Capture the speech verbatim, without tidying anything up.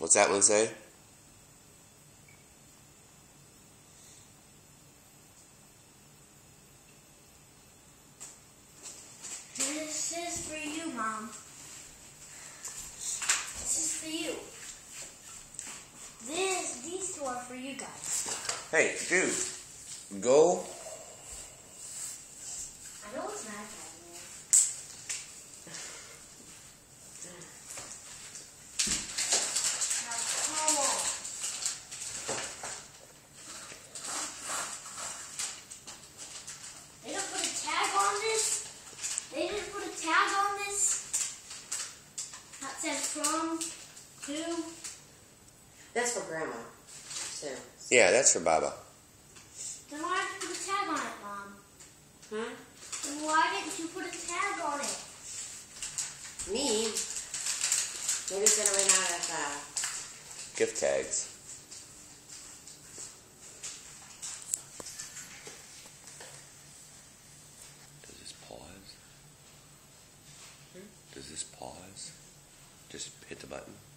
What's that one say? This is for you, Mom. This is for you. This, these two are for you guys. Hey, dude, go. I know it's not that, man. Now, come on. They didn't put a tag on this. They didn't put a tag on this. That says from, to. That's for Grandma, too. Yeah, that's for Baba. Then why didn't you put a tag on it, Mom? Hmm? Then why didn't you put a tag on it? Me? Maybe it's gonna run out of, uh... Gift tags. Does this pause? Hmm? Does this pause? Just hit the button.